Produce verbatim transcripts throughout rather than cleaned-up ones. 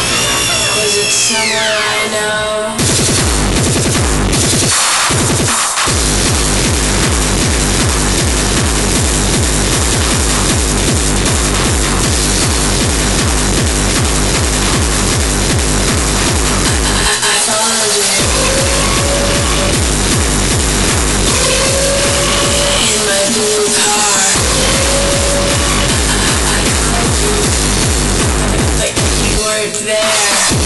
Was it someone I know? I followed you in my blue car. I called you, but you weren't there.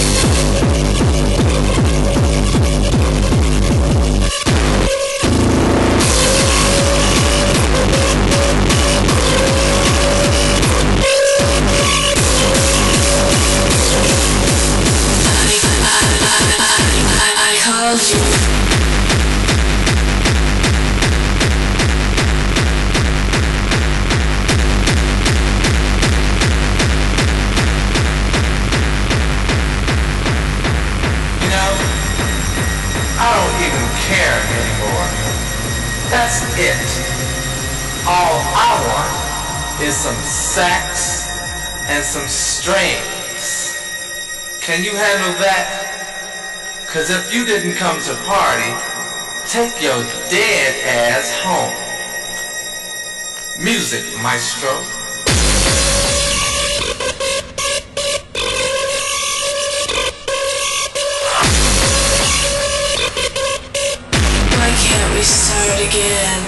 I called you. You know, I don't even care anymore. That's it. All I want is some sax and some strings. Can you handle that? Cause if you didn't come to party, take your dead ass home. Music, maestro. Why can't we start again?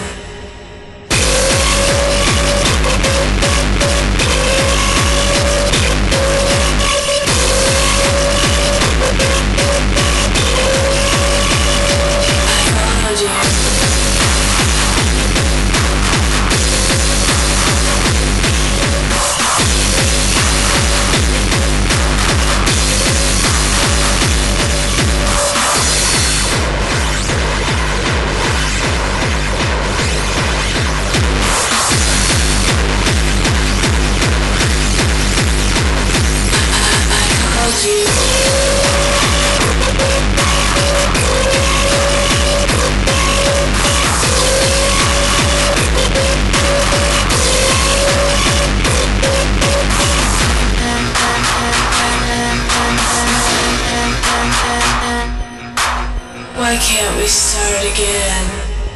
Why can't we start again?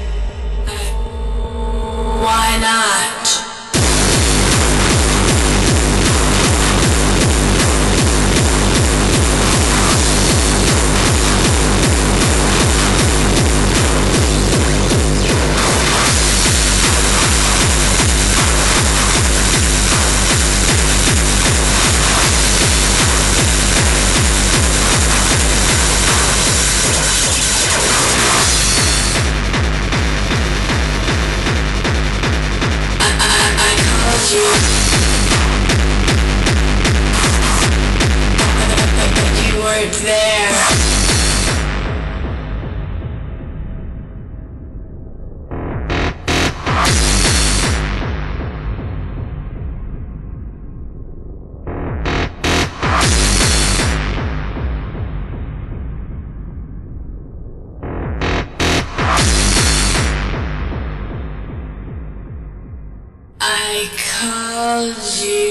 Why not? You. You weren't there. How did you